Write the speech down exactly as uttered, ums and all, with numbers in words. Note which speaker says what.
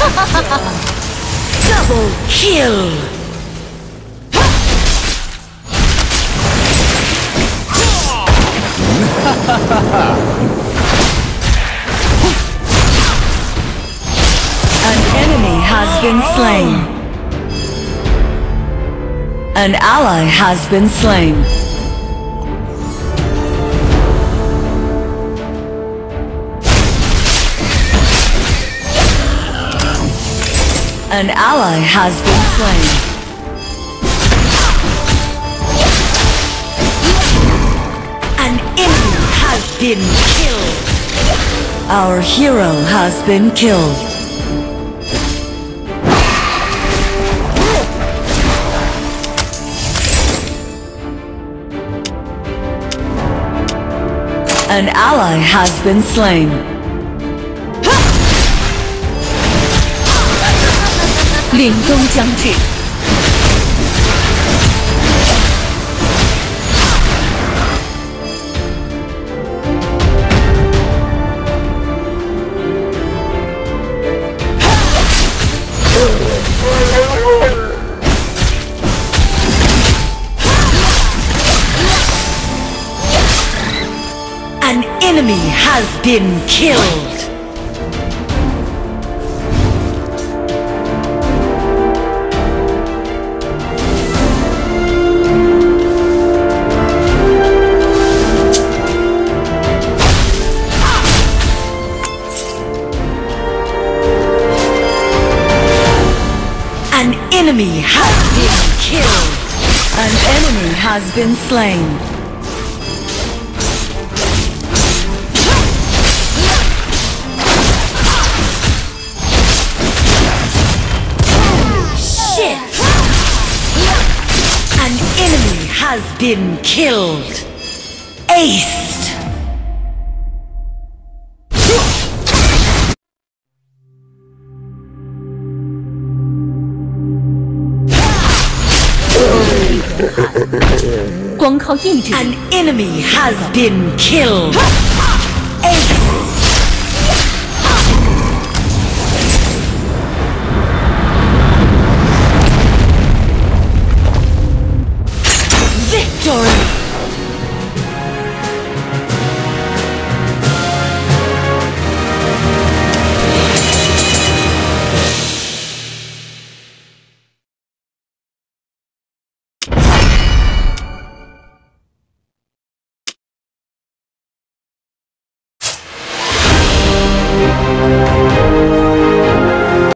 Speaker 1: Double kill! An enemy has been slain. An ally has been slain. An ally has been slain. An enemy has been killed. Our hero has been killed. An ally has been slain. 凛冬将至。 An enemy has been killed. An enemy has been killed. An enemy has been slain. An enemy has been killed. Aced. An enemy has been killed. Aced.